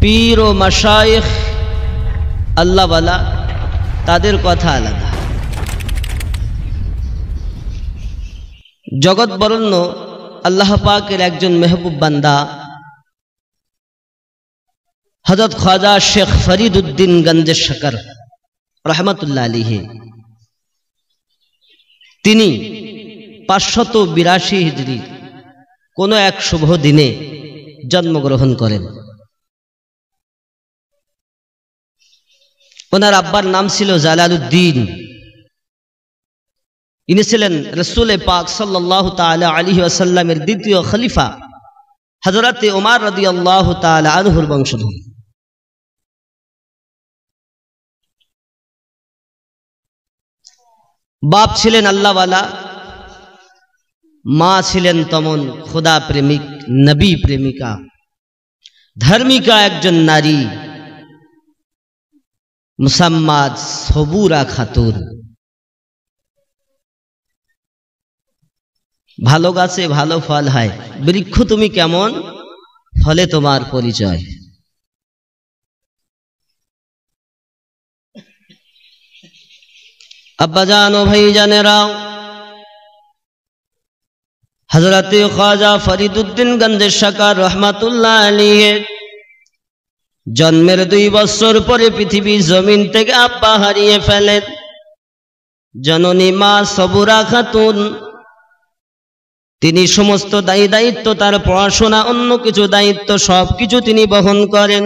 পীর ও মাশায়েখ আল্লাহওয়ালা তাদের কথা আলাদা। জগৎ বরেণ্য আল্লাহ পাকের একজন মেহবুব বান্দা হযরত খ্বাজা শেখ ফরিদ উদ্দিন গঞ্জে শকর রহমতুল্লাহ আলাইহি, তিনি 582 হিজরি কোন এক শুভ দিনে জন্মগ্রহণ করেন। ওনার আব্বার নাম ছিল জালালউদ্দিন। ইনি ছিলেন রাসূল পাক সাল্লাল্লাহু তাআলা আলাইহি ওয়াসাল্লামের দ্বিতীয় খলিফা হযরত ওমর রাদিয়াল্লাহু তাআলা আনহুর বংশধর। বাপ ছিলেন আল্লাহওয়ালা, মা ছিলেন তমন খোদা প্রেমিক, নবী প্রেমিকা, ধার্মিকা একজন নারী, মুসাম্মাদ সবুরা খাতুন। ভালো গাছে ভালো ফল হয়, বৃক্ষ তুমি কেমন, ফলে তোমার পরিচয়। আব্বাজান ও ভাইজানেরা, হযরত খ্বাজা ফরিদ উদ্দিন গঞ্জে শকর রহমাতুল্লাহ আলাইহি জন্মের 2 বছর পরে পৃথিবীর জমিন থেকে আব্বা হারিয়ে ফেলেন। জননী মা সবুরা খাতুন, তিনি সমস্ত দায়িত্ব, তার পড়াশোনা, অন্য কিছু দায়িত্ব সবকিছু তিনি বহন করেন।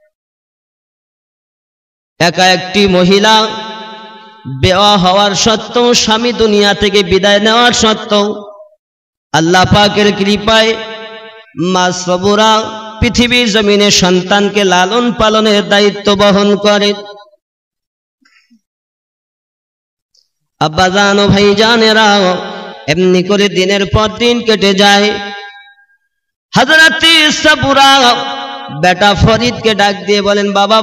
একা একটি মহিলা, বিবাহ হওয়ার সত্ত্বেও, স্বামী দুনিয়া থেকে বিদায় নেওয়ার সত্ত্বেও আল্লাহ পাকের কৃপায় মা সবুরা পৃথিবীর জমিনে সন্তানকে লালন পালনের দায়িত্ব বহন করেন। আব্বাজান ও ভাইজানেরা, এমনি করে দিনের পর দিন কেটে যায়। হযরত সবুরা বেটা ফরিদকে ডাক দিয়ে বলেন, বাবা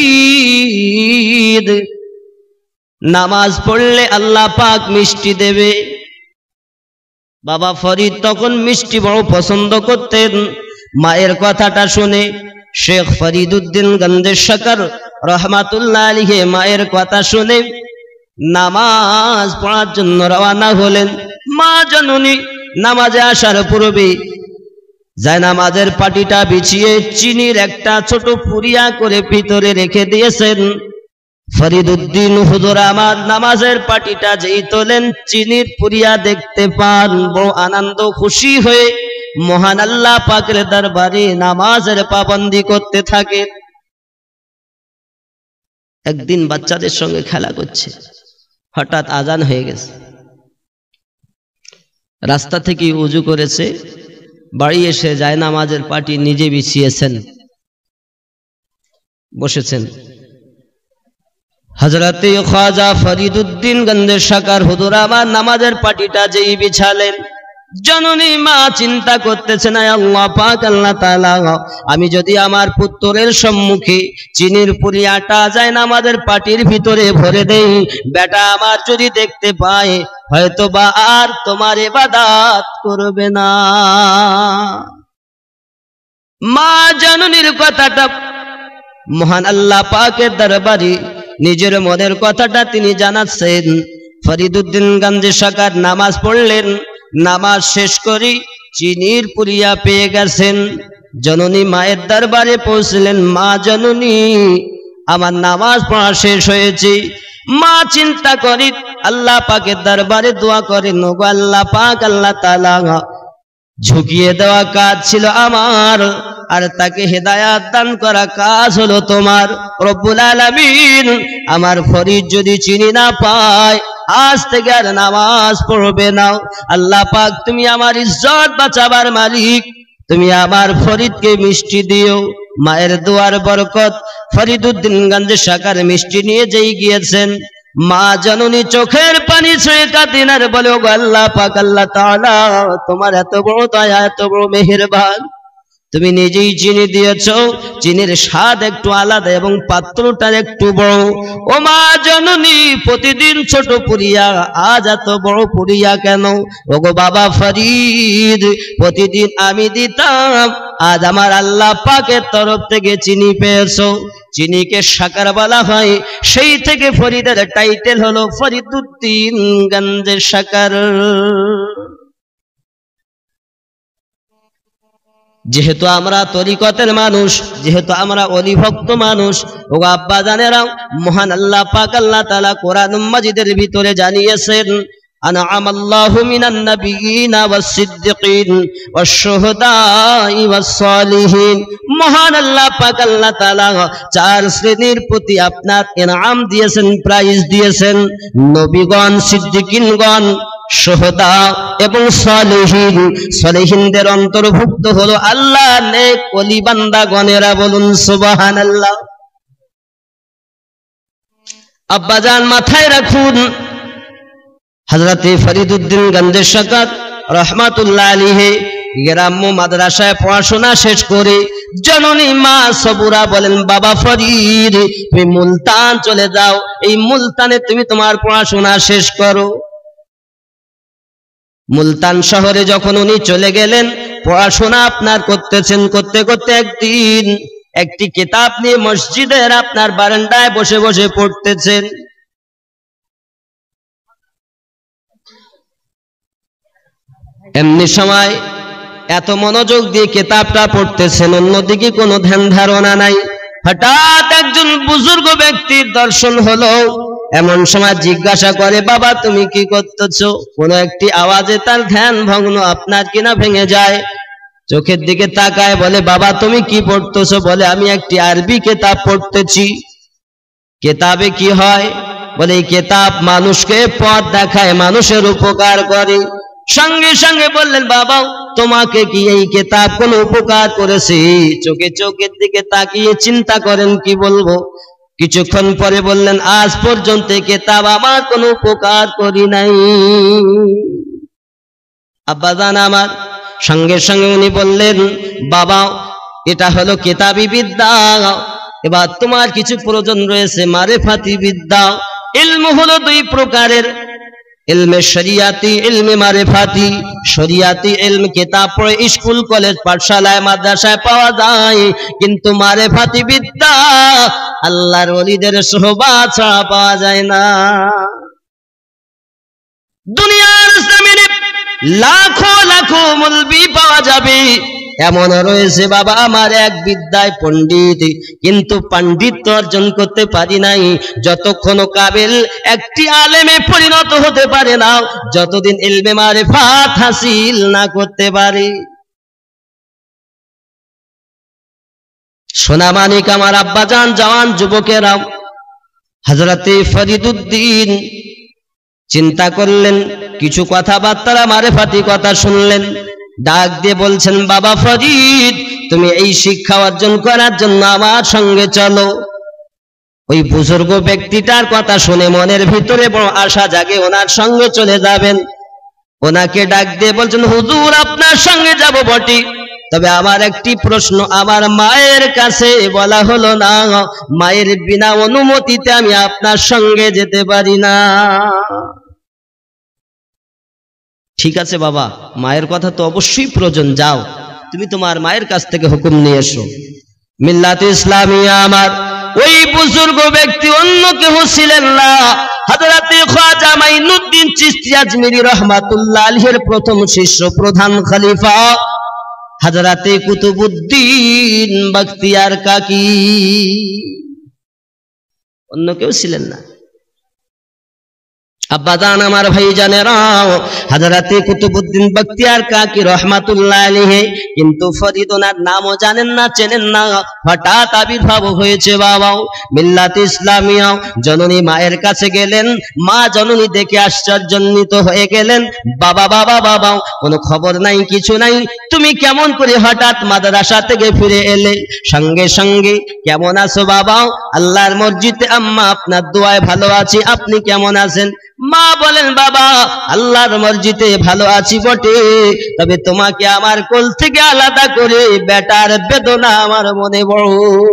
ফরিদ, নামাজ পড়লে আল্লাহ পাক মিষ্টি দেবে। বাবা ফরিদ তখন মিষ্টি বড় পছন্দ করতেন। মায়ের কথাটা শুনে শেখ ফরিদ উদ্দিন গঞ্জে শকর রহমাতুল্লাহ আলাইহি মায়ের কথা শুনে নামাজ পড়ার জন্য রওনা হলেন। মা জননী নামাজে আসার পূর্বে জায়নামাজের পাটিটা বিছিয়ে চিনির একটা ছোট পুরিয়া করে ভিতরে রেখে দিয়েছেন। ফরিদ উদ্দিন হুজুর আমার নামাজের পাটিটা যেই তোলেন, চিনির পুরিয়া দেখতে পান, বড় আনন্দ খুশি হয়ে মহান আল্লাহ পাকের দরবারে নামাজের পাবন্দি করতে থাকে। একদিন বাচ্চাদের সঙ্গে খেলা করছে, হঠাৎ আজান হয়ে গেছে। রাস্তা থেকে উজু করেছে, বাড়ি এসে জায়নামাজের পাটি নিজে বিছিয়েছেন, বসেছেন। হযরত খ্বাজা ফরিদ উদ্দিন গঞ্জে শকর হুজুর আমার নামাজের পাটিটা যেই বিছালেন, জননী মা চিন্তা করতেছেন, আল্লাহ পাক, আল্লাহ তাআলা, আমি যদি আমার পুত্রের সম্মুখে চিনির পুরিয়াটা জায়নামাজের পাটির ভিতরে ভরে দেই, বেটা আমার যদি দেখতে পায়, হয়তো বা আর তোমার ইবাদত করবে না। মা জননীর কথাটা মহান আল্লাহ পাকের দরবারে নিজের মনের কথাটা তিনি জানাচ্ছেন। ফরিদ উদ্দিন গঞ্জে শকর নামাজ পড়লেন, নামাজ শেষ করে চিনির পুরিয়া পেয়ে গেছেন। জননী মায়ের দরবারে পৌঁছলেন, মা জননী, আমার নামাজ পড়া শেষ হয়েছে। মা চিন্তা করে আল্লাহ পাকের দরবারে দোয়া করেন, ওগো আল্লাহ পাক, আল্লাহ তাআলা, ঝুঁকিয়ে দেওয়া কাজ ছিল আমার, আর তাকে হেদায়াত দান করা কাজ হলো তোমার। রব্বুল আলামিন, আমার ফরিদ যদি চিনি না পায়, আজ থেকে আর নামাজ পড়বে না। আল্লাহ পাক, তুমি আমার ইজ্জত বাঁচাবার মালিক, তুমি আমার ফরিদকে মিষ্টি দিও। মায়ের দোয়ার বরকত ফরিদ উদ্দিন গঞ্জে শকর মিষ্টি নিয়ে যেই গিয়েছেন, মা জননী চোখের পানি ছুঁয়ে কাঁদেন আর বলে, ওগো আল্লাহ পাক, আল্লাহ তাআলা, তোমার এত বড় দয়া, এত বড় মেহেরবান, তুমি নিজেই চিনি দিয়েছো, চিনির স্বাদ একটু আলাদা এবং পাত্রটা একটু বড়। ও মা জননী, প্রতিদিন ছোট পুরিয়া, আজ এত বড় পুরিয়া কেন? ওগো বাবা ফরিদ, প্রতিদিন আমি দিতাম, আজ আমার আল্লাহ পাকের তরফ থেকে চিনি পেয়েছো। চিনিকে সাকার বলা হয়, সেই থেকে ফরিদের টাইটেল হলো ফরিদুদ্দিন গঞ্জে সাকার। যেহেতু আমরা তরিকতের মানুষ, যেহেতু আমরা ওলি ভক্ত মানুষ, ও আব্বা জানেরা, মহান আল্লাহ পাক আল্লাহ তাআলা কোরআন মাজিদের ভিতরে জানিয়েছেন, আনআমাল্লাহু মিনান নাবিয়িনা ওয়াস-সিদ্দিকিন ওয়াশ-শুহাদাই ওয়াস-সালিহিন। মহান আল্লাহ পাক আল্লাহ তাআলা চার শ্রেণীর প্রতি আপনার ইনাম দিয়েছেন, প্রাইজ দিয়েছেন। নবীগণ, সিদ্দিকিনগণ, শুহাদা এবং সালেহিন। সালেহিনদের অন্তর্ভুক্ত হলো আল্লাহ নেক ওলি বান্দাগণেরা। বলুন সুবহানাল্লাহ। আব্বাজান মাথায় রাখুন, হযরতে ফরিদুদ্দিন গঞ্জে সাকার রাহমাতুল্লাহ আলাইহি গ্রাম্য মাদ্রাসায় পড়াশোনা শেষ করে জননী মা সবুরা বলেন, বাবা ফরিদ, তুমি মুলতান চলে যাও, এই মুলতানে তুমি তোমার পড়াশোনা শেষ করো। মুলতান শহরে যখন উনি চলে গেলেন, পড়াশোনা আপনার করতেছেন, করতে করতে একদিন একটি কিতাব নিয়ে মসজিদের আপনার বারান্দায় বসে বসে পড়তেছেন। এমনি সময় এত মনোযোগ দিয়ে কিতাবটা পড়তেছেন, অন্যদিকে কোনো ধ্যান ধারণা নাই। হঠাৎ একজন বুজুর্গ ব্যক্তির দর্শন হলো। এমন সময় জিজ্ঞাসা করে, বাবা তুমি কি করতেছো? কোনো একটি আওয়াজে তার ধ্যান ভগ্ন আপনার কিনা ভেঙে যায়। চোখের দিকে তাকায়, বলে, বাবা তুমি কি পড়তেছো? বলে, আমি একটি আরবি কিতাব পড়তেছি। কিতাবে কি হয়? বলে, এই কিতাব মানুষকে পথ দেখায়, মানুষের উপকার করে। সঙ্গে সঙ্গে বললেন, বাবা তোমাকে কি এই কিতাব কোনো উপকার করেছে? চোখের দিকে তাকিয়ে চিন্তা করেন কি বলবো। কিছুক্ষণ পরে বললেন, আজ পর্যন্ত কিতাব আমার কোনো উপকার করি নাই। আব্বাজান আমার, সঙ্গে সঙ্গে উনি বললেন, বাবা এটা হলো কিতাবী বিদ্যা, এবার তোমার কিছু প্রয়োজন রয়েছে মারেফাতি বিদ্যা। ইলম হলো দুই প্রকারের, ইলমে শরিয়াতি, ইলমে মারেফাতি। শরিয়াতি ইলম কিতাব পড়ে স্কুল কলেজ পাঠশালায় মাদ্রাসায় পাওয়া যায়, কিন্তু মারেফাতি বিদ্যা আল্লাহর ওলিদের সোহবত ছাড়া পাওয়া যায় না। দুনিয়ার জমিনে লাখো লাখো মৌলবি পাওয়া যাবে, এমন রয়েছে বাবা আমার এক বিদ্যায় পণ্ডিত, কিন্তু পাণ্ডিত্য অর্জন করতে পারি নাই। যতক্ষণ কাবিল একটি আলেমে পরিণত হতে পারে না, যতদিন ইলমে মারিফাত হাসিল না করতে পারে। সোনামানিক আমার আব্বাজান, জওয়ান যুবকেরা, হযরতে ফরিদুদ্দিন চিন্তা করলেন, কিছু কথাবার্তা মারেফাতি কথা শুনলেন। ডাক দিয়ে বলছেন, বাবা ফরিদ তুমি এই শিক্ষা অর্জন করার জন্য আমার সঙ্গে চলো। ওই বুজুর্গ ব্যক্তিটার কথা শুনে মনের ভিতরে বড় আশা জাগে, ওনার সঙ্গে চলে যাবেন। ওনাকে ডাক দিয়ে বলছেন, হুজুর আপনার সঙ্গে যাব বটে, তবে আমার একটি প্রশ্ন, আমার মায়ের কাছে বলা হলো না, মায়ের বিনা অনুমতিতে আমি আপনার সঙ্গে যেতে পারি না। ঠিক আছে বাবা, মায়ের কথা তো অবশ্যই প্রয়োজন, যাও তুমি তোমার মায়ের কাছ থেকে হুকুম নিয়ে এসো। মিল্লাতে ইসলামিয়া আমার ওই বুজুর্গ ব্যক্তি অন্য কেউ ছিলেন না, হযরতে খাজা মাইনুদ্দিন চিশতি আজমিরি রাহমাতুল্লাহ আলাইহির প্রথম শিষ্য, প্রধান খলিফা হযরতে কুতুবউদ্দিন বখতিয়ার কাকি, অন্য কেউ ছিলেন না। আব্বাজান আমার ভাইজানেরা, হযরতে কুতুবউদ্দিন বখতিয়ার কাকি রাহমাতুল্লাহ আলাইহি, কিন্তু ফরিদ ওনার নামও জানেন না, চেনেন না। হঠাৎ আবির্ভাব হয়েছে বাবা। মিল্লাত ইসলামিয়া জননী মায়ের কাছে গেলেন, মা জননী দেখে আশ্চর্যান্বিত হয়ে গেলেন, বাবা বাবা বাবা কোনো খবর নাই, কিছু নাই, তুমি কেমন করে হঠাৎ মাদ্রাসা থেকে ফিরে এলে? সঙ্গে সঙ্গে, কেমন আছো বাবা? আল্লাহর মসজিদে আম্মা আপনার দোয়ায় ভালো আছি, আপনি কেমন আছেন? মা বলেন, বাবা আল্লাহর মসজিদে ভালো আছি বটে, তবে তোমাকে আমার কোল থেকে আলাদা করে বেটার বেদনা আমার মনে বড়।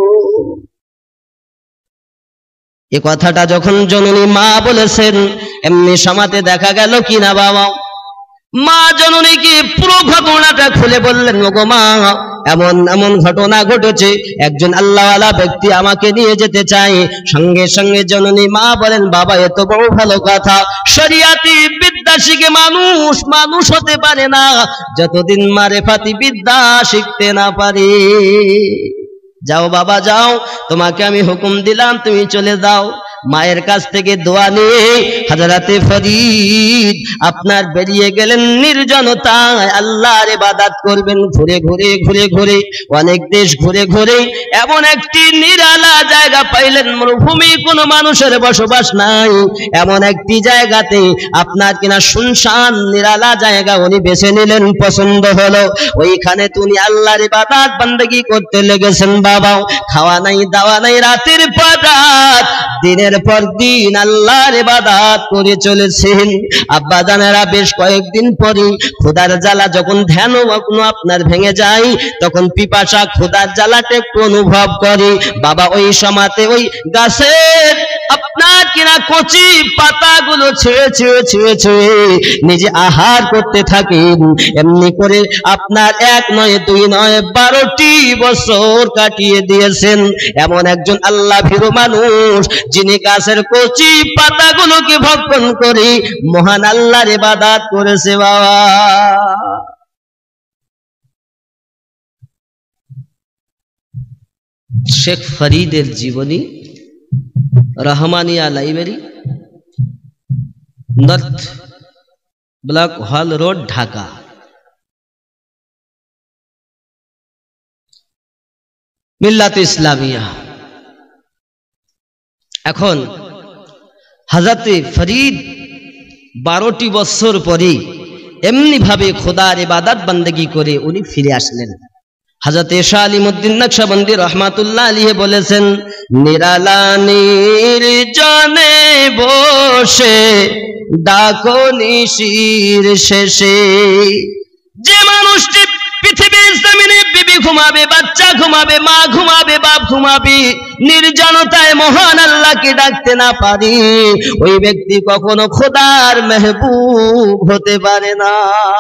এ কথাটা যখন জননী মা বলেছেন, এমনি সমাতে দেখা গেল কিনা বাবা, মা জননীকে পুরো ঘটনাটা খুলে বললেন, ওগো মা, এমন এমন ঘটনা ঘটেছে, একজন আল্লাহওয়ালা ব্যক্তি আমাকে নিয়ে যেতে চায়। সঙ্গে সঙ্গে জননী মা বলেন, বাবা এত বড় ভালো কথা, শরিয়াতি বিদ্যা শিখে মানুষ মানুষ হতে পারে না যতদিন মারেফাতি বিদ্যা শিখতে না পারে। যাও বাবা যাও, তোমাকে আমি হুকুম দিলাম, তুমি চলে যাও। মায়ের কাছ থেকে দোয়া নিয়ে হযরতে ফরিদ আপনার বেরিয়ে গেলেন নির্জনতায়, আল্লাহর ইবাদত করবেন। ঘুরে ঘুরে ঘুরে ঘুরে অনেক দেশ ঘুরে ঘুরে এমন একটি নিরালা জায়গা পাইলেন, মরুভূমি, কোনো মানুষের বসবাস নাই, এমন একটি জায়গাতে আপনার কিনা শুনশান নিরালা জায়গা উনি বেছে নিলেন, পছন্দ হলো। ওইখানে তুমি আল্লাহর ইবাদত বান্দেগি করতে লেগেছেন। বাবা খাওয়া নাই দাওয়া নাই, রাতের পর রাত দিনের পর দিন আল্লাহর ইবাদত করে চলেছেন। আব্বা জানেরা বেশ কয়েকদিন পরে খোদার জ্বালা যখন ধ্যান আপনার ভেঙে যায়, তখন পিপাসা খোদার জ্বালাটা একটু অনুভব করে। বাবা ওই সময়তে ওই গাছের আপনার কিনা কচি পাতাগুলো ছেড়ে ছেড়ে ছেড়ে ছেড়ে নিজে আহার করতে থাকেন। এমনি করে আপনার 1 নয় 2 নয় 12টি বছর কাটিয়ে দিয়েছেন। এমন একজন আল্লাহ ভীরু মানুষ, যিনি গাছের কচি পাতাগুলোকে ভক্ষণ করে মহান আল্লাহর ইবাদত করেছে। বাবা শেখ ফরিদের জীবনী, Rahmania library, north block hall road, Dhaka. Millat Islamia. এখন হযরতে ফরিদ 12টি বছর পরে এমনি ভাবে খোদার ইবাদত বান্দেগি করে উনি ফিরে আসলেন। হযরত শাহ আলিমউদ্দিন নকশবন্দি রহমাতুল্লাহ আলাইহি বলেছেন, নিরালা নির্জনে বসে ডাকো নিশির শেষে। যে মানুষটি পৃথিবীর জমিনে বিবি ঘুমাবে, বাচ্চা ঘুমাবে, মা ঘুমাবে, বাপ ঘুমাবে, নির্জনতায় মহান আল্লাহকে ডাকতে না পারে, ওই ব্যক্তি কখনো খোদার মেহবুব হতে পারে না।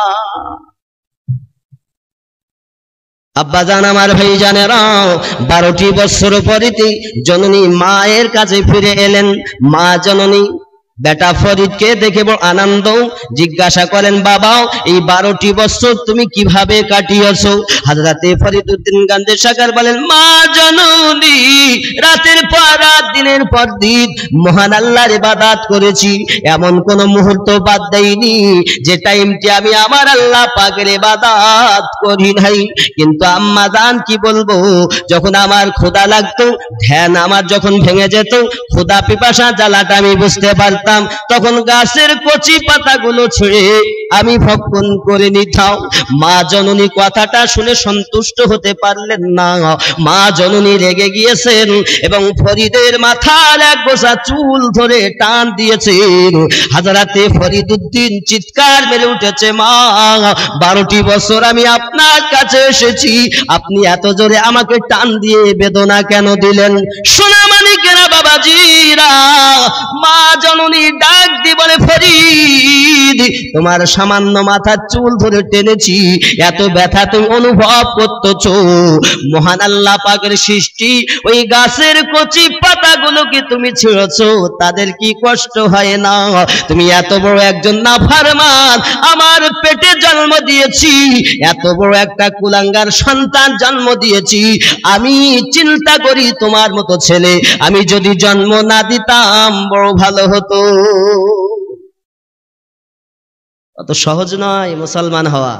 আব্বা জান আমার ভাই জানেরা, 12টি বছর পরেতে জননী মায়ের কাছে ফিরে এলেন। মা জননী বেটা ফরিদকে দেখে বড় আনন্দ, জিজ্ঞাসা করেন, বাবা এই 12টি বছর তুমি কিভাবে কাটিয়েছো? হযরতে ফরিদউদ্দিন গান্ধী সাকার বলেন, মা জননী রাতের পর রাত দিনের পর দিন মহান আল্লাহর ইবাদত করেছি, এমন কোন মুহূর্ত বাদ দেইনি যে টাইমটি আমি আমার আল্লাহ পাকের ইবাদত করি নাই। কিন্তু আম্মা জান কি বলবো, যখন আমার ক্ষুধা লাগতো, ধ্যান আমার যখন ভেঙে যেত, ক্ষুধা পিপাসা জ্বালাটা আমি বুঝতে পারতাম, তখন গাছের কচি পাতাগুলো ছেড়ে আমি ভক্ষণ করে নিতাম। মা জননী কথাটা শুনে সন্তুষ্ট হতে পারলেন না। মা জননী রেগে গিয়েছেন এবং ফরিদের মাথার এক গোছা চুল ধরে টান দিয়েছেন। হযরতে ফরিদউদ্দিন চিৎকার মেরে উঠেছে, মা 12টি বছর আমি আপনার কাছে এসেছি, আপনি এত জোরে আমাকে টান দিয়ে বেদনা কেন দিলেন? সোনা মানিকেরা বাবাজিরা, মা জননী ডাক দিয়ে বলে, ফরিদ তোমার সামান্য মাথার চুল ধরে টেনেছি, এত ব্যথা তুমি অনুভব করতেছো? মহান আল্লাহ পাকের সৃষ্টি ওই গাছের কচি পাতাগুলোকে তুমি ছেড়েছো, তাদের কি কষ্ট হয় না? তুমি এত বড় একজন নাফরমান আমার পেটে জন্ম দিয়েছি, এত বড় একটা কুলাঙ্গার সন্তান জন্ম দিয়েছি, আমি চিন্তা করি তোমার মতো ছেলে আমি যদি জন্ম না দিতাম বড় ভালো হতো। অত সহজ নয় মুসলমান হওয়া।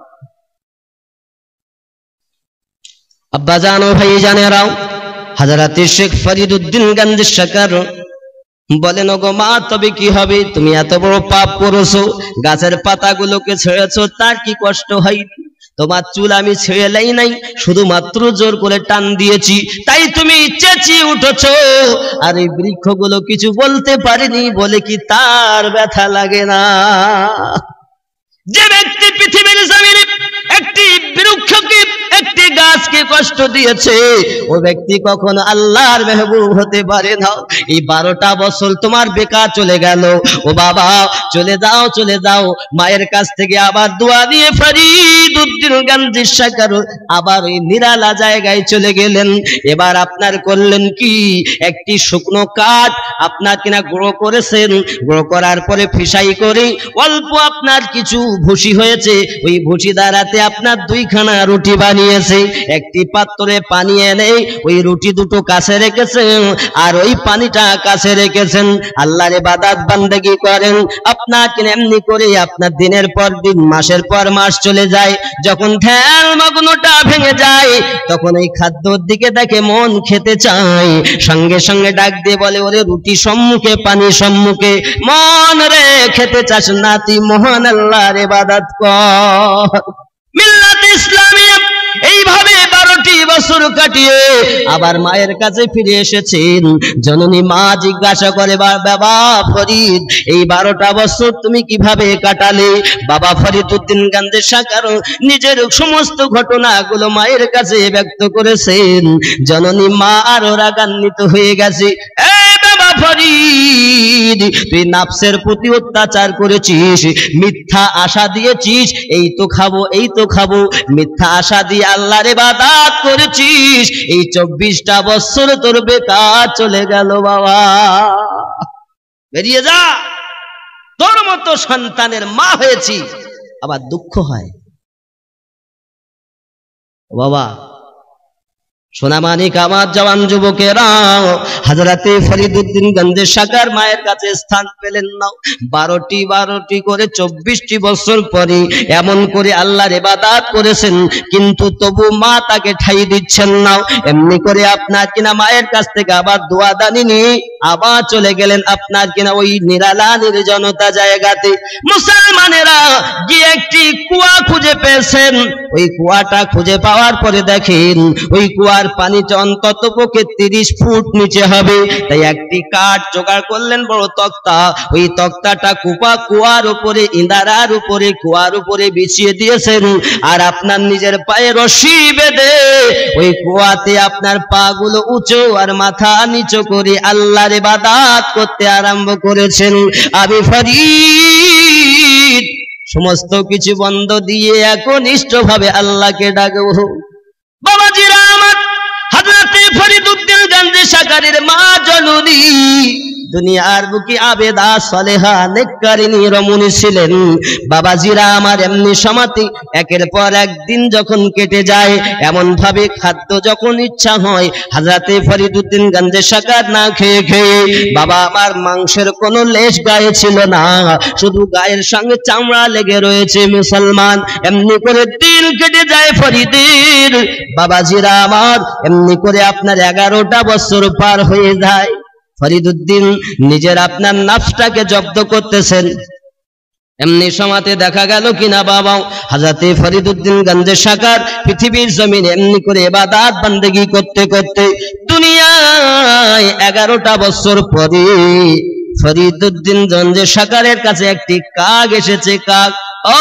আব্বা জানো ভাই জানেরাও, হযরতে শেখ ফরিদউদ্দিন গান্ধী সাকার বলেন, ওগো মা তবে কি হবে, তুমি এত বড় পাপ করেছো, গাছের পাতাগুলোকে ছেড়েছো, তার কি কষ্ট হয়? তোমার চুল আমি ছেড়ে লাই নাই, শুধুমাত্র জোর করে টান দিয়েছি, তাই তুমি চেঁচিয়ে উঠেছো। আর এই বৃক্ষগুলো কিছু বলতে পারেনি বলে কি তার ব্যথা লাগে না? যে ব্যক্তি পৃথিবীর জমিনে একটি বৃক্ষকে একটি গাছকে কষ্ট দিয়েছে ও ব্যক্তি কখনো আল্লাহর মেহবুব হতে পারে না। এই 12টা বছর তোমার বেকার চলে গেল। ও বাবা চলে যাও মায়ের কাছ থেকে আবার দোয়া নিয়ে ফরিদউদ্দিন গান্ধী সরকার আবার ওই নিরালা জায়গায় চলে গেলেন। এবার আপনার করলেন কি, একটি শুকনো কাঠ আপনার কিনা গুঁড়ো করেছেন, গুঁড়ো করার পরে ফিসাই করে অল্প আপনার কিছু ভুসি হয়েছে, ওই ভুসি দ্বারাতে আপনার 2খানা রুটি বানিয়েছে। একটি পাত্রে পানি এনে ওই রুটি দুটো কাছে রেখেছেন আর ওই পানিটা কাছে রেখেছেন। আল্লাহর ইবাদত বান্দেগি করেন। আপনার কিনা এমনি করে আপনার দিনের পর দিন মাসের পর মাস চলে যায়। যখন ধ্যান মগ্নটা ভেঙে যায় তখন এই খাদ্যর দিকে দেখে মন খেতে চায়, সঙ্গে সঙ্গে ডাক দিয়ে বলে, ওরে রুটি সম্মুখে পানি সম্মুখে, মন রে খেতে চাস না তুই মহান আল্লাহর ইবাদত কর। মিল্লাত ইসলামিয়া এইভাবে 12টি বছর কাটিয়ে আবার মায়ের কাছে ফিরে এসেছেন। জননী মা জিজ্ঞাসা করে, বাবা ফরিদ এই 12টা বছর তুমি কিভাবে কাটালে? বাবা ফরিদউদ্দিন গান্ধী সরকার নিজের সমস্ত ঘটনাগুলো মায়ের কাছে ব্যক্ত করেছেন। জননী মা আরো রাগান্বিত হয়ে গেছে। ফরিদ তুই নাফসের প্রতি অত্যাচার করেছিস, মিথ্যা আশা দিয়েছিস, এই তো খাবো, মিথ্যা আশা দিয়ে আল্লাহর ইবাদত করেছিস, এই 24টা বছর তোর বেকার চলে গেল। বাবা বেরিয়ে যা, তোর মতো সন্তানের মা হয়েছি, আবার দুঃখ হয়। বাবা সোনামানিক আমার জওয়ান যুবকেরা, হযরতে ফরিদউদ্দিন গান্ধী সরকার মায়ের কাছে স্থান পেলেন না। 12টি করে 24টি বছর পরে এমন করে আল্লাহর ইবাদত করেছেন, কিন্তু তবু মা তাকে ঠাই দিচ্ছেন না। এমনি করে আপনার কিনা মায়ের কাছ থেকে আবার দোয়া দানি নিয়ে আবার চলে গেলেন আপনার কিনা ওই নিরালা নির্জনতা জায়গাতে। মুসলমানেরা গিয়ে একটি কুয়া খুঁজে পেয়েছেন। ওই কুয়াটা খুঁজে পাওয়ার পরে দেখেন ওই কুয়ার পানিটা অন্তত পক্ষে 30 ফুট নিচে হবে। তাই একটি কাঠ জোগাড় করলেন, বড় তক্তা। ওই তক্তাটা কুয়ার উপরে, ইন্দারার উপরে, কুয়ার উপরে বিছিয়ে দিয়েছেন। আর আপনার নিজের পায়ে রশি বেঁধে ওই কুয়াতে আপনার পা গুলো উঁচু আর মাথা নিচু করে আল্লাহর ইবাদত করতে আরম্ভ করেছেন। আমি ফরিদ সমস্ত কিছু বন্ধ দিয়ে একনিষ্ঠভাবে আল্লাহকে ডাকবো। বাবাজিরা আমার, হযরতে ফরিদউদ্দিন গান্ধী সরকারের মা জননী দুনিয়ার বুকে আবেদা সালেহা নেককারিনী রমণী ছিলেন। বাবাজিরা আমার, এমনি সমাতি একের পর একদিন যখন কেটে যায়, এমন ভাবে খাদ্য যখন ইচ্ছা হয়, হযরতে ফরিদউদ্দিন গান্ধী সরকার না খেয়ে খেয়ে বাবা আমার মাংসের কোনো লেশ গায়ে ছিল না, শুধু গায়ের সঙ্গে চামড়া লেগে রয়েছে। মুসলমান, এমনি করে দিন কেটে যায় ফরিদের। বাবাজিরা আমার, এমনি করে আপনার 11টা বছর পার হয়ে যায়। ফরিদউদ্দিন নিজের আপনার নাফসটাকে জব্দ করতেছেন। এমনি সময়তে দেখা গেল কিনা বাবা হযরতে ফরিদউদ্দিন গান্ধী সরকার পৃথিবীর জমিনে এমনি করে ইবাদত বান্দেগি করতে করতে দুনিয়ায় 11টা বছর পরে ফরিদউদ্দিন গান্ধী সরকারের কাছে একটি কাক এসেছে। কাক, ও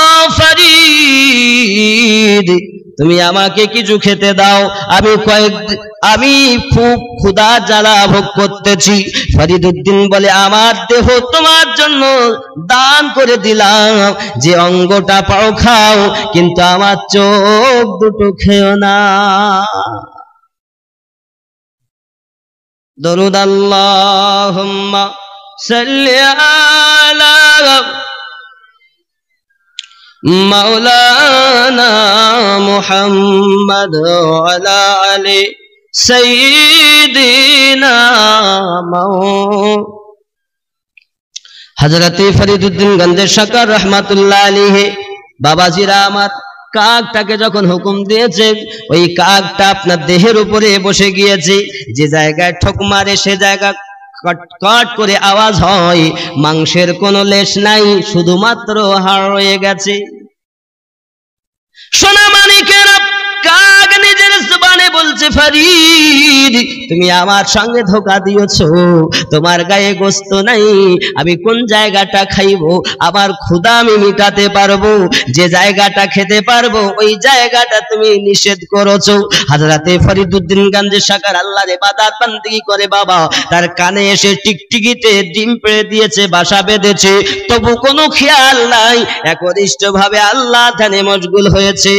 ফরিদ তুমি আমাকে কিছু খেতে দাও, আমি খুব ক্ষুধা জ্বালা ভোগ করতেছি। ফরিদউদ্দিন বলে, আমার দেহ তোমার জন্য দান করে দিলাম, যে অঙ্গটা পাও খাও, কিন্তু আমার চোখ দুটো খেও না। দরুদ আল্লাহুম্মা সাল্লি আলা মাওলানা মুহাম্মদ ওয়ালা আলি সাইয়্যিদিনা হযরতে ফরিদউদ্দিন গান্ধী সরকার রাহমাতুল্লাহ আলাইহি। বাবাজিরা আমার, কাকটাকে যখন হুকুম দিয়েছে, ওই কাকটা আপনার দেহের উপরে বসে গিয়েছে। যে জায়গায় ঠোক মারে সে জায়গা কট করে আওয়াজ হয়, মাংসের কোনো লেশ নাই, শুধুমাত্র হাড় রয়ে গেছে। সোনা মানিকেরা, কাক নিজের জবানে বলছে, ফরিদ তুমি আমার সঙ্গে ধোঁকা দিয়েছো, তোমার গায়ে গোস্ত নাই, আমি কোন জায়গাটা খাইবো, আমার ক্ষুধা আমি মিটাতে পারবো, যে জায়গাটা খেতে পারবো ওই জায়গাটা তুমি নিষেধ করেছো। হযরতে ফরিদউদ্দিন গঞ্জে শাকার আল্লাহর ইবাদত বান্দেগি করে বাবা, তার কানে এসে টিকটিকিতে ডিম পেড়ে দিয়েছে, বাসা বেঁধেছে, তবু কোনো খেয়াল নাই, একনিষ্ঠভাবে আল্লাহ ধ্যানে মশগুল হয়েছে।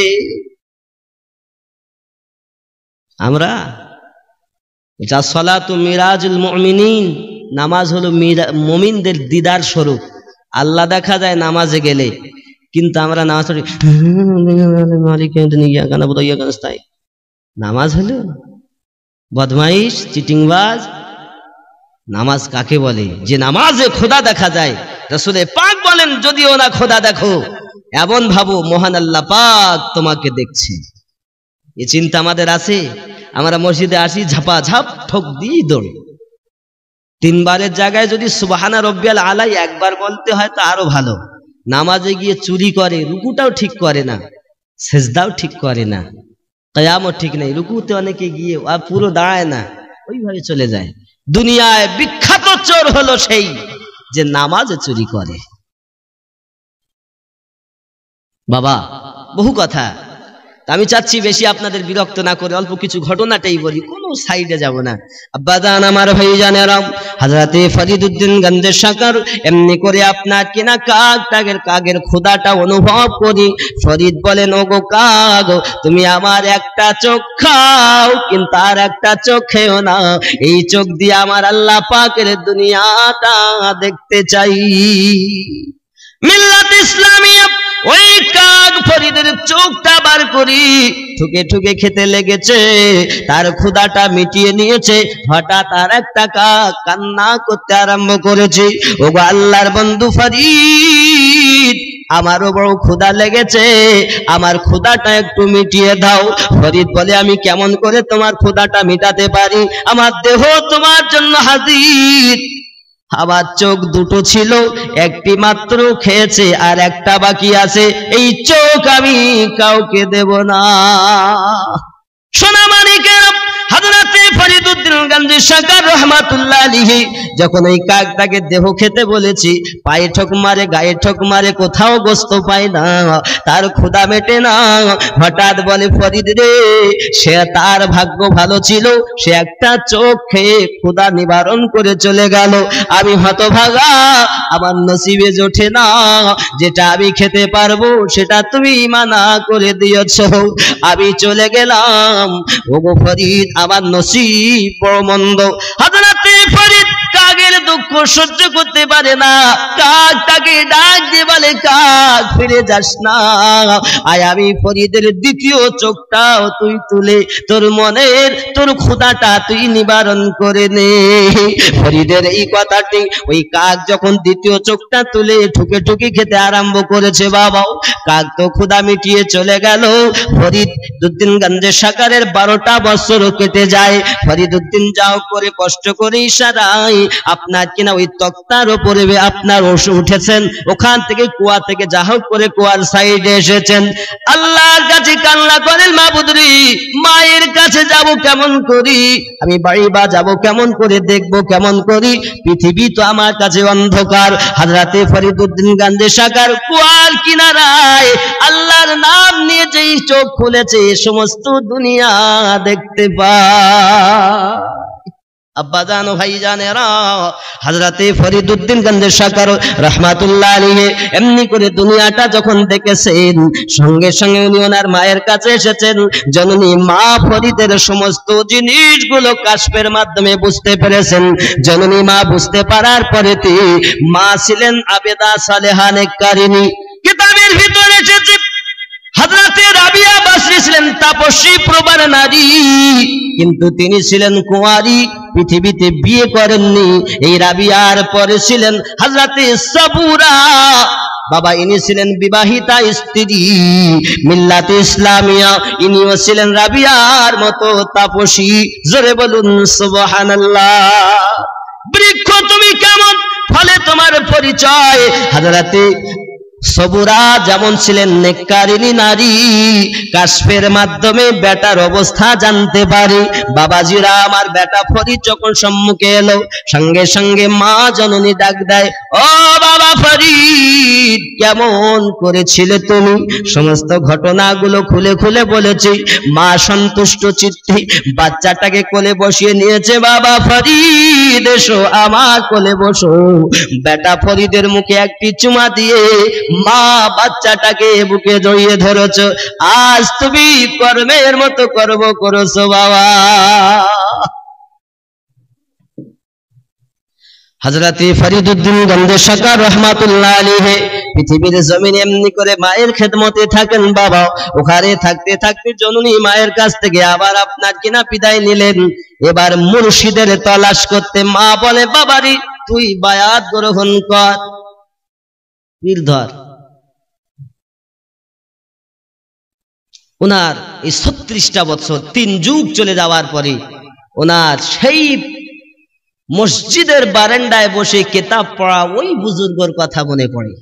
আমরা যা সালাতু মিরাজুল মুমিনিন, নামাজ হলো মুমিনদের দিদার স্বরূপ। আল্লাহ দেখা যায় নামাজে গেলে, কিন্তু আমরা নামাজ পড়ি নামাজ হলো বদমাইশ, চিটিংবাজ। নামাজ কাকে বলে? যে নামাজে খোদা দেখা যায়। রাসূলে পাক বলেন, যদিও না খোদা দেখো, এমন ভাবো মহান আল্লাহ পাক তোমাকে দেখছে। এই চিন্তা আমাদের আছে? আমরা মসজিদে আসি, ঝাপা ঝাপ ঠক দিই দৌড়। তিনবারের জায়গায় যদি সুবহানা রব্বিয়াল আলাই একবার বলতে হয় তো আরো ভালো। নামাজে গিয়ে চুরি করে, রুকুটাও ঠিক করে না, সেজদাও ঠিক করে না, কিয়ামও ঠিক নেই, রুকুতে অনেকে গিয়ে আর পুরো দাঁড়ায় না, ওইভাবে চলে যায়। দুনিয়ায় বিখ্যাত চোর হলো সেই যে নামাজে চুরি করে। বাবা বহু কথা, আমি চাচ্ছি বেশি আপনাদের বিরক্ত না করে অল্প কিছু ঘটনাটাই বলি, কোনো সাইডে যাব না। আব্বাজান আমার ভাইজানেরা, হযরতে ফরিদউদ্দিন গঞ্জে শাকার এমনি করে আপনার কিনা কাগের ক্ষুধাটা অনুভব করি। ফরিদ বলেন, ওগো কাগ, তুমি আমার একটা চোখ খাও, কিন্তু আর একটা চোখ খেও না, এই চোখ দিয়ে আমার আল্লাহ পাকের দুনিয়াটা দেখতে চাই। মিল্লাত ইসলামিয়া ওই কাক ফরিদের চোখটা বার করি ঠুকে ঠুকে খেতে লেগেছে, তার ক্ষুধাটা মিটিয়ে নিয়েছে। হঠাৎ আর একটা কাক কান্না করতে আরম্ভ করেছে, ওগো আল্লাহর বন্ধু ফরিদ, আমারও বড় ক্ষুধা লেগেছে, আমার ক্ষুধাটা একটু মিটিয়ে দাও। ফরিদ বলে, আমি কেমন করে তোমার ক্ষুধাটা মিটাতে পারি? আমার দেহ তোমার জন্য হাজির। আমার চোখ দুটো ছিল, একটি মাত্র খেয়েছে, আর একটা বাকি আছে, এই চোখ আমি কাউকে দেব না। সোনা মানিকের হযরতে ফরিদউদ্দিন গঞ্জে শাকার রাহমাতুল্লাহ আলাইহি যখন ওই কাকটাকে দেহ খেতে বলেছি, পায়ে ঠক মারে, গায়ে ঠক মারে, কোথাও গোস্ত পায় না, তার ক্ষুধা মেটে না। হঠাৎ বলে, ফরিদ রে, সে তার ভাগ্য ভালো ছিল, সে একটা চোখ খেয়ে ক্ষুধা নিবারণ করে চলে গেল। আমি হতভাগা, আমার নসিবে জোটে না, যেটা আমি খেতে পারবো সেটা তুমি মানা করে দিয়েছ, আমি চলে গেলাম। ওগো ফরিদ, আমার নসিব বড় মন্দ। হযরতে ফরিদ কাকের দুঃখ সহ্য করতে পারে না, কাক তাকে ডাক দিয়ে বলে, কাক ফিরে যাস না, আয় আমি ফরিদের দ্বিতীয় চোখটাও তুই তুলে তোর মনের, তোর ক্ষুধাটা তুই নিবারণ করে নে। ফরিদের এই কথাটি ওই কাক যখন দ্বিতীয় চোখটা তুলে ঠুকে ঠুকে খেতে আরম্ভ করেছে, বাবাও কাক তো ক্ষুধা মিটিয়ে চলে গেল। ফরিদউদ্দিন গঞ্জে শাকারের 12টা বছর কেটে যায়। ফরিদউদ্দিন যাও করে কষ্ট করে ইশারায় আপনার কিনা ওই তক্তার উপরে আপনার উঠেছেন, ওখান থেকে কুয়া থেকে যা হোক করে কুয়ার সাইডে এসেছেন। আল্লাহর কাছে কান্না করেন, মাবুদ রে, মায়ের কাছে যাব কেমন করি, আমি বাড়ি বা যাব কেমন করে, দেখবো কেমন করি, পৃথিবী তো আমার কাছে অন্ধকার। হযরতে ফরিদউদ্দিন গঞ্জে শাকার কুয়ার কিনারায় আল্লাহর নাম নিয়ে যেই চোখ খুলেছে, সমস্ত দুনিয়া দেখতে পায়। আব্বাজান ও ভাইজানেরা, হযরতে ফরিদউদ্দিন গঞ্জে শাকার রাহমাতুল্লাহ আলাইহি এমনি করে দুনিয়াটা যখন দেখেছেন, সঙ্গে সঙ্গে উনি ওনার মায়ের কাছে এসেছেন। জননী মা ফরিদের সমস্ত জিনিসগুলো কাশফের মাধ্যমে বুঝতে পেরেছেন। জননী মা বুঝতে পারার পরে মা ছিলেন আবেদা সালেহা নেককারিনী। কিতাবের ভিতরে এসেছে হযরতে রাবিয়া বাসরি ছিলেন তাপস্বী প্রবর নারী, কিন্তু তিনি ছিলেন কুঁয়ারি, পৃথিবীতে বিয়ে করেননি। এই রাবিয়ার পরে ছিলেন হযরতে সাবুরা, বাবা ইনি ছিলেন বিবাহিতা স্ত্রী। মিল্লাতে ইসলামিয়া, ইনিও ছিলেন রাবিয়ার মতো তাপস্বী। জোরে বলুন সুবহানাল্লাহ। বৃক্ষ তুমি কেমন, ফলে তোমার পরিচয়। হযরতে সবুরা যেমন ছিলেন নেককারিনী নারী, কাশফের মাধ্যমে বেটার অবস্থা জানতে পারে। বাবাজিরা আমার, বেটা ফরিদ যখন সম্মুখে এলো, সঙ্গে সঙ্গে মা জননী ডাক দেয়, ও বাবা ফরিদ, কেমন করেছিলে তুমি? সমস্ত ঘটনাগুলো খুলে খুলে বলেছি। মা সন্তুষ্ট চিত্তে বাচ্চাটাকে কোলে বসিয়ে নিয়েছে। বাবা ফরিদ এসো, আমার কোলে বসো। বেটা ফরিদের মুখে একটি চুমা দিয়ে মা বাচ্চাটাকে বুকে জড়িয়ে ধরেছ। আজ তুমি কর্মের মতো কর্ম করেছো বাবা। হযরতে ফরিদউদ্দিন গঞ্জে সরকার রহমাতুল্লাহ আলাইহি পৃথিবীর জমিনে এমনি করে মায়ের খেদমতে থাকেন বাবা। ওখানে থাকতে থাকতে জননী মায়ের কাছ থেকে আবার আপনার কিনা বিদায় নিলেন। এবার মুর্শিদের তলাশ করতে মা বলে, বাবারি তুই বায়াত গ্রহণ কর, পীর ধর। ওনার এই 36টা বছর 3 যুগ চলে যাওয়ার পরে ওনার সেই মসজিদের বারান্দায় বসে কিতাব পড়া ওই বুজুর্গর কথা মনে পড়ে।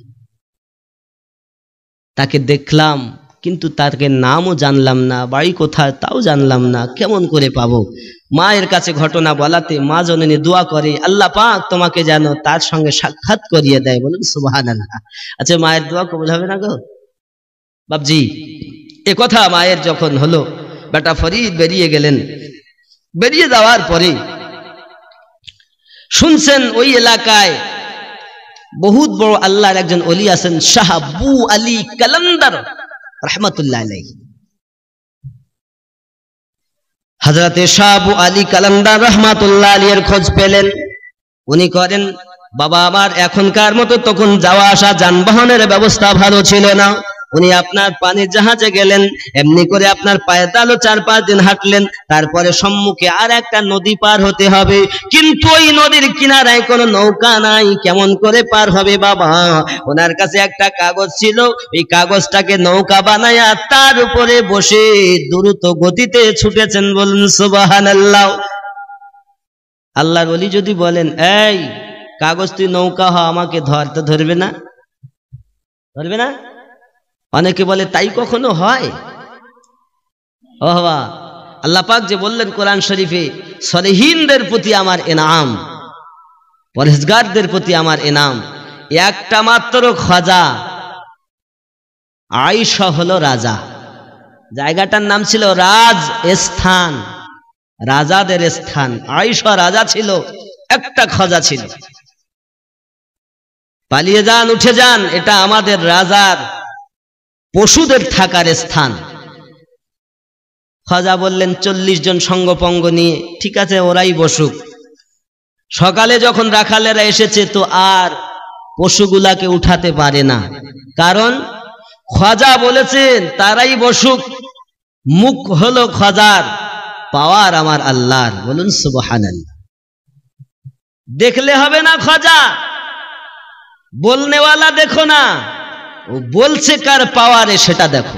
তাকে দেখলাম কিন্তু তাকে নামও জানলাম না, বাড়ি কোথায় তাও জানলাম না, কেমন করে পাবো? মায়ের কাছে ঘটনা বলাতে মা জননী দোয়া করে, আল্লাহ পাক তোমাকে যেন তার সঙ্গে সাক্ষাৎ করিয়ে দেয়। বলুন সুবহানাল্লাহ। আচ্ছা, মায়ের দোয়া কবুল হবে না গো বাপজি? এ কথা মায়ের যখন হলো, বেটা ফরিদ বেরিয়ে গেলেন। বেরিয়ে যাওয়ার পরে শুনছেন ওই এলাকায় বহুত বড় আল্লাহর একজন ওলি আছেন, শাহ আবু আলী কালান্দার রহমাতুল্লাহ আলাইহি। হযরতে শাহ আবু আলী কালান্দার রহমাতুল্লাহ আলাইহির খোঁজ পেলেন। উনি করেন, বাবা আমার এখনকার মতো তখন যাওয়া আসা যানবাহনের ব্যবস্থা ভালো ছিল না। উনি আপনার পানির জাহাজে গেলেন, এমনি করে আপনার পায়ে তালো 4-5 দিন হাঁটলেন। তারপরে সম্মুখে আর একটা নদী পার হতে হবে, কিন্তু ওই নদীর কিনারায় কোনো নৌকা নাই, কেমন করে পার হবে বাবা? ওনার কাছে একটা কাগজ ছিল, এই কাগজটাকে নৌকা বানায়া তার উপরে বসে দ্রুত গতিতে ছুটেছেন। বলুন সুবহানাল্লাহ। আল্লাহর ওলি যদি বলেন, এই কাগজ তুই নৌকা হ, আমাকে ধর, তো ধরবে না? ধরবে না? অনেকে বলে তাই কখনো হয়? ও বাবা, আল্লাহ পাক যে বললেন কোরআন শরীফে, সলিহিনদের প্রতি আমার ইনাম, পরহেজগারদের প্রতি আমার ইনাম। একটা মাত্র খাজা আয়েশা হলো রাজা। জায়গাটার নাম ছিল রাজ স্থান, রাজাদের স্থান। আয়েশা রাজা ছিল, একটা খাজা ছিল। পালিয়ে যান, উঠে যান, এটা আমাদের রাজার পশুদের থাকার স্থান। খাজা বললেন 40 জন সঙ্গপঙ্গ নিয়ে, ঠিক আছে ওরাই বসুক। সকালে যখন রাখালেরা এসেছে তো আর পশুগুলাকে উঠাতে পারে না, কারণ খাজা বলেছেন তারাই বসুক। মুখ হলো খাজার, পাওয়ার আমার আল্লাহর। বলুন সুবহানাল্লাহ। দেখলে হবে না খাজা, বলনেওয়ালা দেখো না, ও বলছে কার পাওয়ারে সেটা দেখো।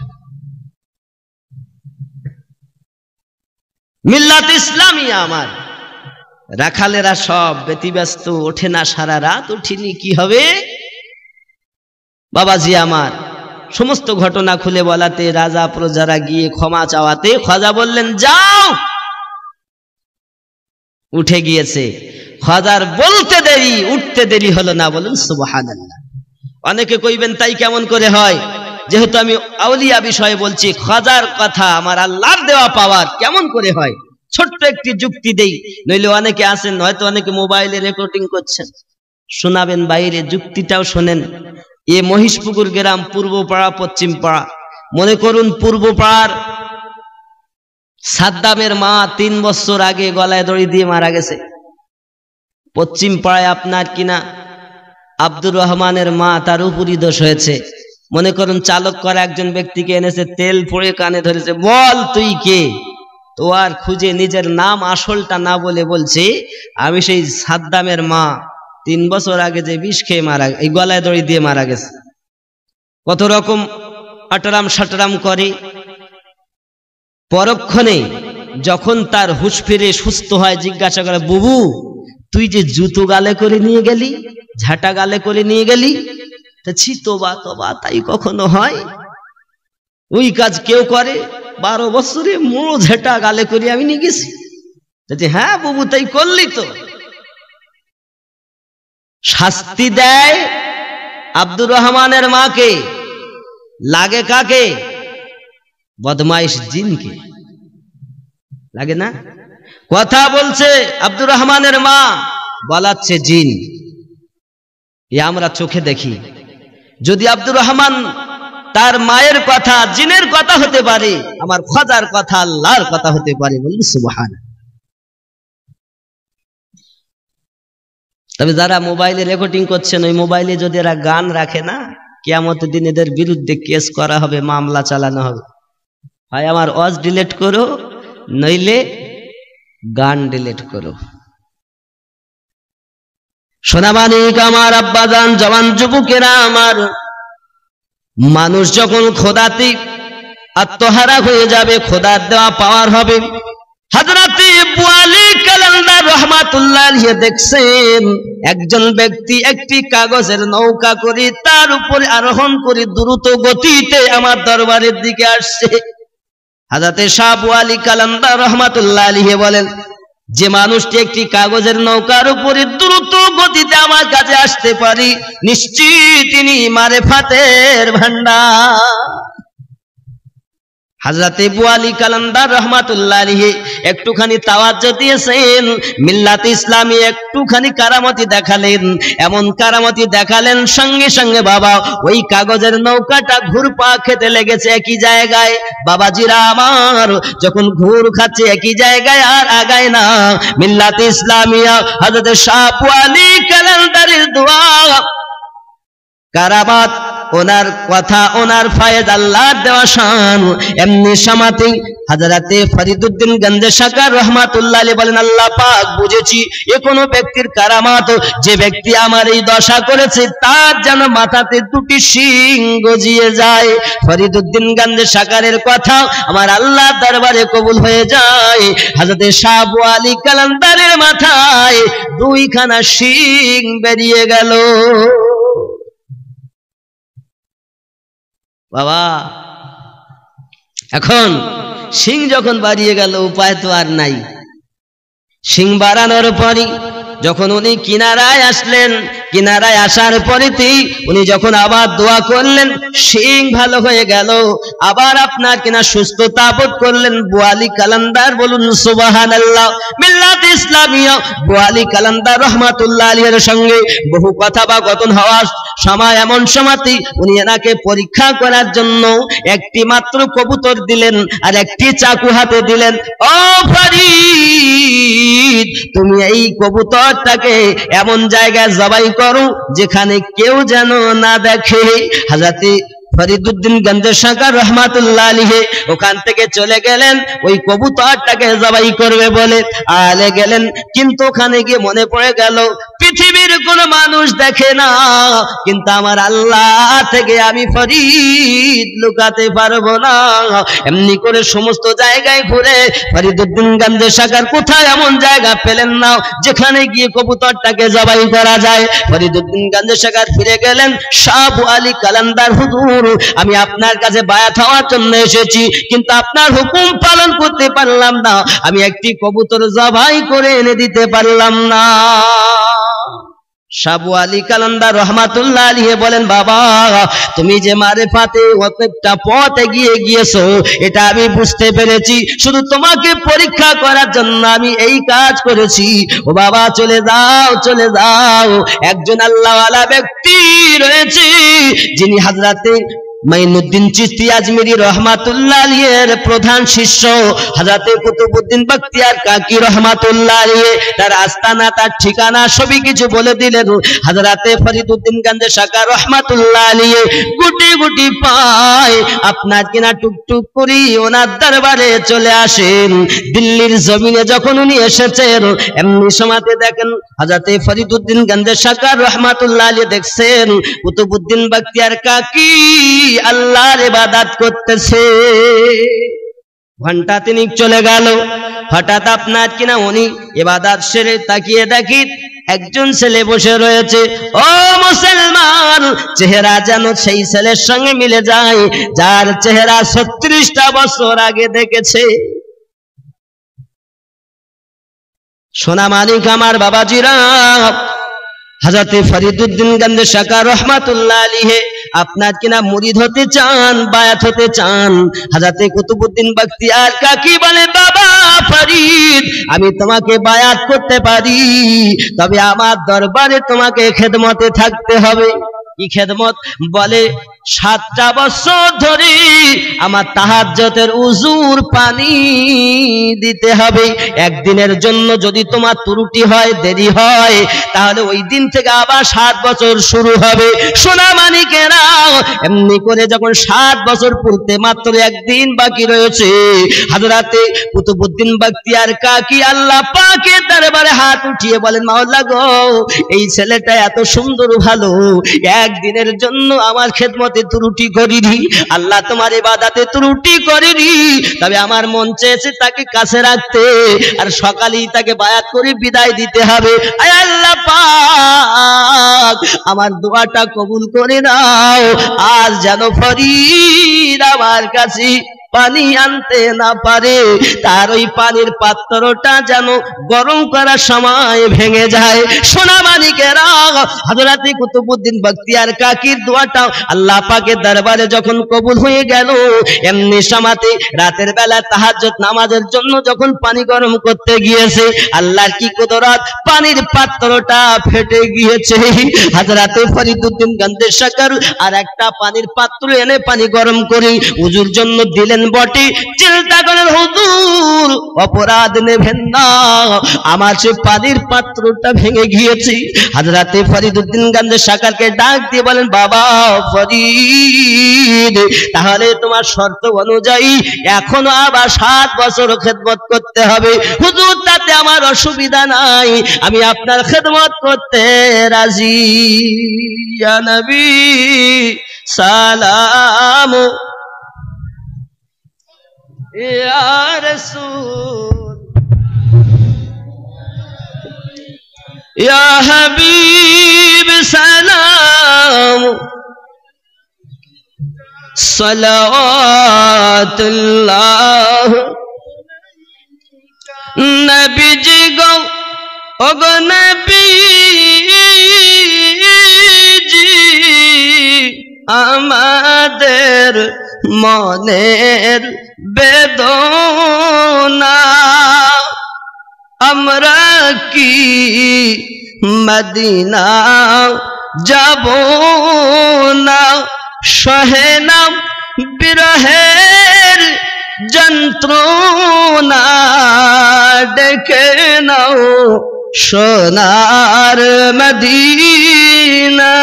মিল্লাত ইসলামিয়া আমার রাখালেরা সব ব্যতিব্যস্ত, ওঠে না, সারা রাত উঠিনি, কি হবে? বাবাজি আমার সমস্ত ঘটনা খুলে বলাতে রাজা প্রজারা গিয়ে ক্ষমা চাওয়াতে খাজা বললেন যাও। উঠে গিয়েছে। খাজার বলতে দেরি, উঠতে দেরি হলো না। বলুন সুবহানাল্লাহ। অনেকে কইবেন তাই কেমন করে হয়? যেহেতু আমি আউলিয়া বিষয়ে বলছি, খাজার কথা আমার আল্লাহর দেওয়া পাওয়ার, কেমন করে হয়? ছোট্ট একটি যুক্তি দেই, নইলে অনেকে আছেন হয়তো অনেকে মোবাইলে রেকর্ডিং করছেন, শোনাবেন বাইরে, যুক্তিটাও শোনেন। এ মহিষপুকুর গ্রাম, পূর্ব পাড়া পশ্চিম পাড়া। মনে করুন পূর্ব পাড়ার সাদ্দামের মা 3 বছর আগে গলায় দড়ি দিয়ে মারা গেছে। পশ্চিম পাড়ায় আপনার কিনা আব্দুর রহমানের মা, তার উপরই দোষ হয়েছে। মনে করুন চালক করা একজন ব্যক্তিকে এনেছে, তেল পড়ে কানে ধরেছে, বল তুই কে? তো আর খুঁজে নিজের নাম আসলটা না বলে বলছে আমি সেই সাদ্দামের মা, 3 বছর আগে যে বিষ খেয়ে মারা, এই গলায় দড়ি দিয়ে মারা গেছে। কত রকম আটরাম সাটরাম করে। পরক্ষণে যখন তার হুঁশ ফিরে সুস্থ হয়, জিজ্ঞাসা করে, বুবু তুই যে জুতো গালে করে নিয়ে গেলি, ঝাঁটা গালে করে নিয়ে গেলি, ছি তোবা তোবা, তাই কখনো হয়? ওই কাজ কেউ করে? 12 বছরে মোড় ঝেঁটা গালে করে আমি নিয়ে গেছি। হ্যাঁ বাবু, তাই করলি তো। শাস্তি দেয় আব্দুর রহমানের মাকে, লাগে কাকে? বদমাইশ জিনকে লাগে না? কথা বলছে আব্দুর রহমানের মা, বলাচ্ছে জিন। এ আমরা চোখে দেখি। যদি আব্দুর রহমান তার মায়ের কথা জিনের কথা হতে পারে, আমার খোদার কথা আল্লাহর কথা হতে পারে। বলুন সুবহানাল্লাহ। তবে যারা মোবাইলে রেকর্ডিং করছেন, ওই মোবাইলে যদি এরা গান রাখে না, কিয়ামতের দিন এদের বিরুদ্ধে কেস করা হবে, মামলা চালানো হবে। হয় আমার ওয়াজ ডিলিট করো, নইলে গান ডিলিট করো। সোনামানিক আমার আব্বাজান, জওয়ান যুবকেরা আমার, মানুষ যখন খোদাতে আত্মহারা হয়ে যাবে, খোদার দেওয়া পাওয়ার হবে। হযরতে আবু আলী কালান্দার রাহমাতুল্লাহ আলাইহি দেখছেন, একজন ব্যক্তি একটি কাগজের নৌকা করে তার উপরে আরোহণ করে দ্রুত গতিতে আমার দরবারের দিকে আসছে। হযরতে শাহ আবু আলী কালান্দার রাহমাতুল্লাহ আলাইহি বলেন, যে মানুষটি একটি কাগজের নৌকার উপরে দ্রুত গতিতে আমার কাছে আসতে পারি, নিশ্চিত তিনি মারেফাতের ভান্ডার। হযরত আবু আলী কালান্দার রাহমাতুল্লাহ আলাইহি একটুখানি তাওয়াজ্জু দিয়েছেন, মিল্লাতে ইসলামী একটুখানি কারামতি দেখালেন। এমন কারামতি দেখালেন, সঙ্গে সঙ্গে বাবা ওই কাগজের নৌকাটা ঘুরপা খেতে লেগেছে একই জায়গায়। বাবাজিরা আমার, যখন ঘুর খাচ্ছে একই জায়গায় আর আগায় না। মিল্লাতে ইসলামিয়া হযরত শাহ আবু আলী কালান্দারের দোয়া, কারামাত, ওনার কথা, ওনার ফায়েজ, আল্লাহর দেওয়া শান। এমনি সামাতে হযরতে ফরিদউদ্দিন গঞ্জে শাকার রাহমাতুল্লাহ আলাইহি বলেন, আল্লাহ পাক বুঝেছি এ কোন ব্যক্তির কারামাত, যে ব্যক্তি আমার এই দশা করেছে তার যেন মাথাতে দুটি শিং গজিয়ে যায়। ফরিদউদ্দিন গঞ্জে শাকারের কথা আমার আল্লাহর দরবারে কবুল হয়ে যায়। হযরতে শাহ আবু আলী কালান্দারের মাথায় 2খানা শিং বেরিয়ে গেল। বাবা, এখন শিং যখন বাড়িয়ে গেল, উপায় তো আর নাই। শিং বাড়ানোর পরই যখন উনি কিনারায় আসলেন, কিনারায় আসার পরেতেই উনি যখন আবার দোয়া করলেন, শিং ভালো হয়ে গেল, আবার আপনার কিনা সুস্থতা বোধ করলেন। আবু আলী কালান্দার, বলুন সুবহানাল্লাহ। মিল্লাতে ইসলামিয়া আবু আলী কালান্দার রাহমাতুল্লাহ আলাইহির সঙ্গে বহু কথোপকথন হওয়ার সময়, এমন সময়তে উনি এনাকে পরীক্ষা করার জন্য একটি মাত্র কবুতর দিলেন আর একটি চাকু হাতে দিলেন। ও ফরিদ, তুমি এই কবুতরটাকে এমন জায়গায় জবাই করো যেখানে কেউ যেন না দেখে। হযরতে ফরিদউদ্দিন গঞ্জে শাকার রাহমাতুল্লাহ আলাইহি ওখান থেকে চলে গেলেন ওই কবুতরটাকে জবাই করবে বলে। আলে গেলেন, কিন্তু ওখানে গিয়ে মনে পড়ে গেল পৃথিবীর কোন মানুষ দেখে না, কিন্তু আমার আল্লাহ থেকে আমি ফরিদ লুকাতে পারবো না। এমনি করে সমস্ত জায়গায় ঘুরে ফরিদউদ্দিন গঞ্জে শাকার কোথায় এমন জায়গা পেলেন না যেখানে গিয়ে কবুতরটাকে জবাই করা যায়। ফরিদউদ্দিন গঞ্জে শাকার ফিরে গেলেন, শাহ আবু আলী কালান্দার হুজুর, আমি আপনার কাছে বায়াত হওয়ার জন্য এসেছি, কিন্তু আপনার হুকুম পালন করতে পারলাম না, আমি একটি কবুতর জবাই করে এনে দিতে পারলাম না। শাহ আবু আলী কালান্দার রাহমাতুল্লাহ আলাইহি বলেন, বাবা তুমি যে মারেফাতে অনেকটা পথ এগিয়ে গিয়েছো এটা আমি বুঝতে পেরেছি, শুধু তোমাকে পরীক্ষা করার জন্য আমি এই কাজ করেছি। ও বাবা চলে যাও, চলে যাও। একজন আল্লাহওয়ালা ব্যক্তি রয়েছে যিনি হযরতে মাইনুদ্দিন চিশতি আজমিরি রাহমাতুল্লাহ আলাইহির প্রধান শিষ্য হযরতে কুতুবউদ্দিন বখতিয়ার কাকি রাহমাতুল্লাহ আলাইহি, তার আস্তানা, তার ঠিকানা সবই কিছু বলে দিলেন। হযরতে ফরিদউদ্দিন গঞ্জে শাকার রাহমাতুল্লাহ আলাইহি গুটি গুটি পায় আপনার কিনা টুকটুক করি ওনার দরবারে চলে আসেন। দিল্লির জমিনে যখন উনি এসেছেন, এমনি সময়তে দেখেন হযরতে ফরিদউদ্দিন গঞ্জে শাকার রাহমাতুল্লাহ আলাইহি দেখছেন কুতুবউদ্দিন বখতিয়ার কাকি আল্লাহর ইবাদত করতেছে। ঘন্টা তিনিক চলে গেল, হঠাৎ আপনার কিনা উনি ইবাদত সেরে তাকিয়ে দেখি একজন ছেলে বসে রয়েছে। ও মুসলমান, চেহারা যেন সেই ছেলের সঙ্গে মিলে যায় যার চেহারা 36টা বছর আগে দেখেছে। সোনা মানিক আমার বাবাজিরা, হযরতে ফরিদউদ্দিন গঞ্জে শাকা রহমাতুল্লাহ আলাইহি আপনার কিনা মুরিদ হতে চান, বায়াত হতে চান। হযরতে কুতুবউদ্দিন বখতিয়ার কাকি বলে, বাবা ফরিদ, আমি তোমাকে বায়াত করতে পারি, তবে আমার দরবারে তোমাকে খেদমতে থাকতে হবে। কি খেদমত? বলে 7টা বছর ধরে আমার তাহাজ্জুদের উজুর পানি দিতে হবে। একদিনের জন্য যদি তোমার ত্রুটি হয়, দেরি হয়, তাহলে ওই দিন থেকে আবার 7 বছর শুরু হবে। সোনা মানিকেরা, এমনি করে যখন 7 বছর পূর্তে মাত্র একদিন বাকি রয়েছে, হযরতে কুতুবউদ্দিন বখতিয়ার কাকি আল্লাহ পাকের দরবারে হাত উঠিয়ে বলেন, মাওলা গো, এই ছেলেটা এত সুন্দর ভালো, একদিনের জন্য আমার খেদমতে ত্রুটি করিনি, আল্লাহ তোমার ইবাদতে ত্রুটি করিনি, তবে আমার মন চেয়েছে তাকে কাছে রাখতে, আর সকালেই তাকে বায়াত করে বিদায় দিতে হবে। আয় আল্লাহ পাক, আমার দোয়াটা কবুল করে নাও। আজ যেন ফরিদ আমার কাছে পানি আনতে না পারে, তার ওই পানির পাত্রটা যেন গরম করার সময় ভেঙে যায়। সোনা মানিকেরা, হযরতে কুতুবউদ্দিন বখতিয়ার কাকির দোয়াটা আল্লাহ পাকের দরবারে যখন কবুল হয়ে গেল, এমনি সময়তে রাতের বেলা তাহাজ্জুদ নামাজের জন্য যখন পানি গরম করতে গিয়েছে, আল্লাহর কি কুদরত, পানির পাত্রটা ফেটে গিয়েছে। হযরতে ফরিদউদ্দিন গঞ্জে শাকার আর একটা পানির পাত্র এনে পানি গরম করে ওযুর জন্য দিলেন বটে, চিন্তা করেন হুজুর অপরাধ নেবেন না, আমার সে পানির পাত্রটা ভেঙে গিয়েছে। হযরতে ফরিদউদ্দিন গঞ্জে শাকারকে ডাক দিয়ে বলেন, বাবা ফরিদ, তাহলে তোমার শর্ত অনুযায়ী এখনো আবার 7 বছর খেদমত করতে হবে। হুজুর তাতে আমার অসুবিধা নাই, আমি আপনার খেদমত করতে রাজি। ইয়া নবী সালাম, ইয়া রাসূল, ইয়া হাবিব সালাম, সালাওয়াতুল্লাহ। নবীজি গো, ওগো নবীজি, আমাদের মনের বেদনা, আমরা কি মদিনা যাব না, সহে না বিরহের যন্ত্রণা, ডেকে নাও সোনার মদিনা।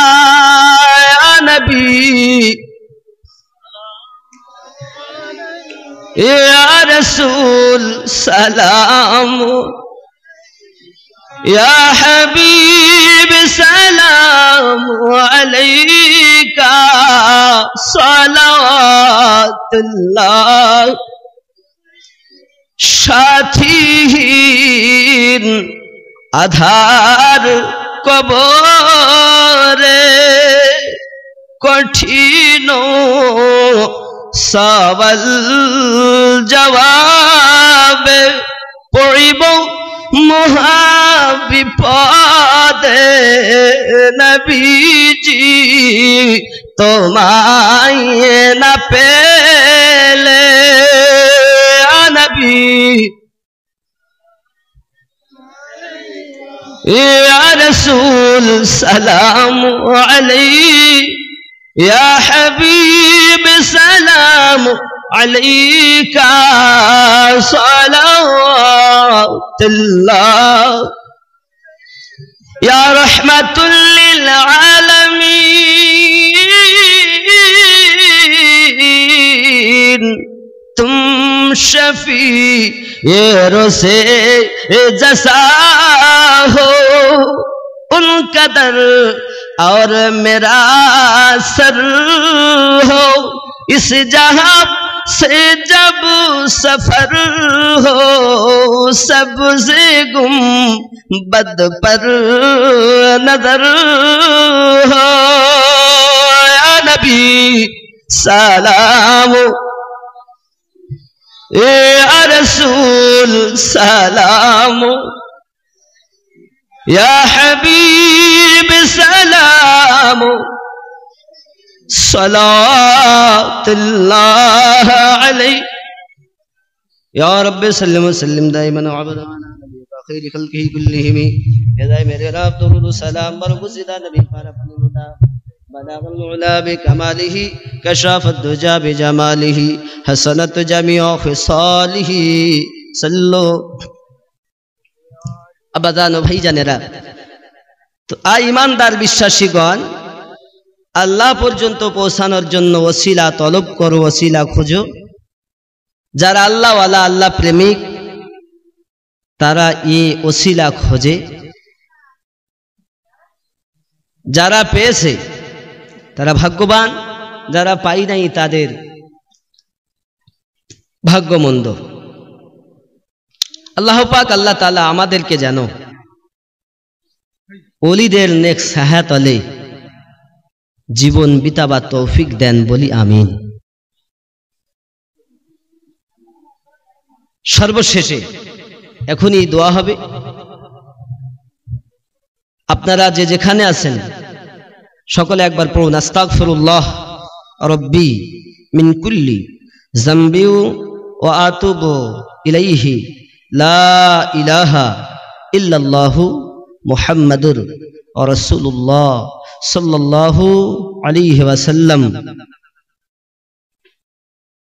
নবী ইয়া রাসূল সালাম, ইয়া হাবিব সালাম আলাইকা, সালাওয়াতুল্লাহ। সাথীহীন আধার কবরে, কঠিন সওয়াল জবাবে, পড়িব মহা বিপদে, নবীজি তোমায় না পেলে। নবী ইয়া রাসূল সালাম আলাইহি, ইয়া হাবিব সালাম আলাইকা, সালাওয়াতুল্লাহ। ইয়া রাহমাতুল লিল আলামিন, तुम शफी ये रोसे जैसा हो, उनका दर और मेरा सर हो, इस जहां से जब सफर हो, सबसे गुम बद पर नजर हो या नबी सलाम या रसूल सलाम या हबीब सलाम सलातुल्लाह अलैहि या रब्बि सल्लिम वसल्लिम दाइमन अबदा खैर खल्क़िही कुल्लिहिम या दाई मेरे रब दुरूद सलाम बरगुज़िदा नबी पर अपनी मुदा बलागल उला बिकमालिही कशाफत दुजा बिजमालिही हसनत जमीअ खिसालिही सल्लो अबदानो भाई जानेरा तो आ ईमानदार विश्वासीगण আল্লাহ পর্যন্ত পৌঁছানোর জন্য ওসিলা তলব করো ওসিলা খোঁজো যারা আল্লাহওয়ালা আল্লাহ প্রেমিক তারা এই ওসিলা খোঁজে যারা পেয়েছে তারা ভাগ্যবান যারা পাই নাই তাদের ভাগ্যমন্দ আল্লাহ পাক আল্লাহ তাআলা আমাদেরকে যেন ওলিদের নেক সাহাতলে জীবন বিতাবার তৌফিক দেন বলি আমিন। সর্বশেষে এখনই দোয়া হবে। আপনারা যে যেখানে আছেন সকলে একবার পড়ুন আস্তাগফিরুল্লাহ রব্বি মিন কুল্লি যামবি ওয়া আতুবু ইলাইহি লা ইলাহা ইল্লাল্লাহু মুহাম্মাদুর রাসূলুল্লাহ सल्लल्लाहु अलैहि वसल्लम।